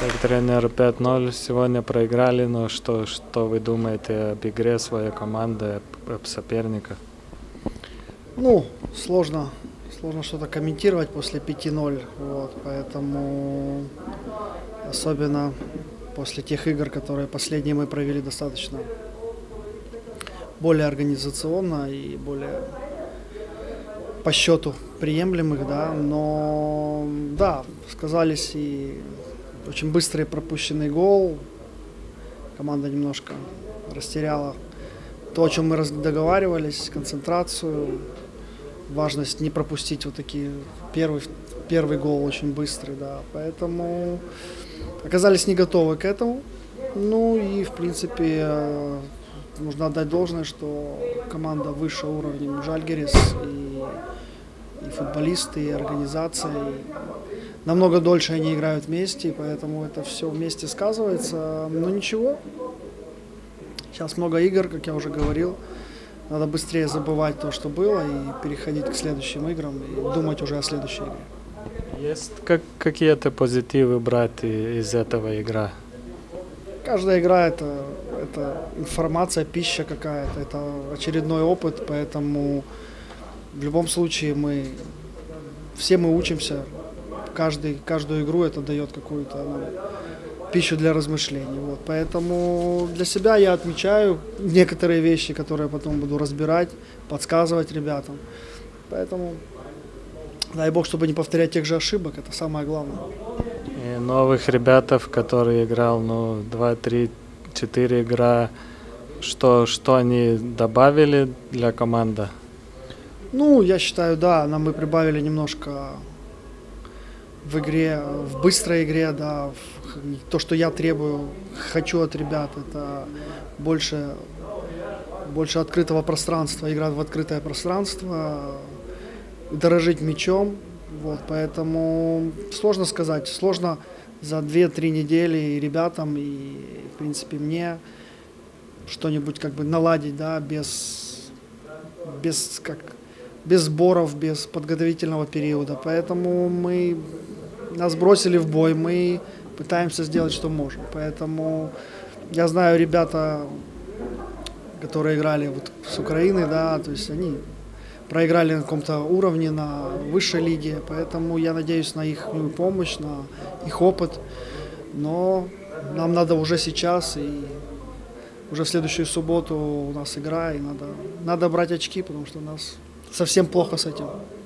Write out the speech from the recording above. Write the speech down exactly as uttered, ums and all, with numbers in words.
Как тренер, пять ноль сегодня проиграли, но что, что вы думаете об игре своей команды, об соперниках? Ну, сложно, сложно что-то комментировать после пяти ноль, вот, поэтому особенно после тех игр, которые последние мы провели достаточно более организационно и более по счету приемлемых, да, но да, сказались и очень быстрый пропущенный гол. Команда немножко растеряла то, о чем мы договаривались, концентрацию, важность не пропустить вот такие первый, первый гол очень быстрый, да, поэтому оказались не готовы к этому. Ну и в принципе нужно отдать должное, что команда выше уровнем Жальгирис и, и футболисты, и организация, и намного дольше они играют вместе, поэтому это все вместе сказывается. Но ничего, сейчас много игр, как я уже говорил, надо быстрее забывать то, что было, и переходить к следующим играм, и думать уже о следующей игре. Есть как, какие-то позитивы брать из этого игры? Каждая игра это, это информация, пища какая-то, это очередной опыт, поэтому в любом случае мы все мы учимся, каждый, каждую игру это дает какую-то ну, пищу для размышлений. Вот. Поэтому для себя я отмечаю некоторые вещи, которые потом буду разбирать, подсказывать ребятам. Поэтому дай бог, чтобы не повторять тех же ошибок, это самое главное. И новых ребятов, которые играл, ну, два, три, четыре игра, что, что они добавили для команды? Ну, я считаю, да, нам мы прибавили немножко в игре, в быстрой игре, да, в, то, что я требую, хочу от ребят, это больше, больше открытого пространства, игра в открытое пространство, дорожить мячом, вот, поэтому сложно сказать, сложно за две-три недели и ребятам, и, в принципе, мне что-нибудь как бы наладить, да, без, без, как, без сборов, без подготовительного периода, поэтому мы, нас бросили в бой, мы пытаемся сделать, что можем, поэтому я знаю ребята, которые играли вот с Украины, да, то есть они проиграли на каком-то уровне, на высшей лиге, поэтому я надеюсь на их помощь, на их опыт, но нам надо уже сейчас, и уже в следующую субботу у нас игра, и надо, надо брать очки, потому что у нас совсем плохо с этим.